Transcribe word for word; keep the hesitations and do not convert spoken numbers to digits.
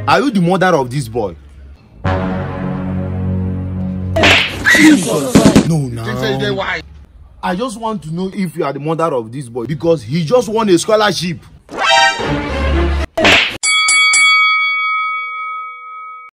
Are you the mother of this boy? Jesus. No, no. I just want to know if you are the mother of this boy because he just won a scholarship.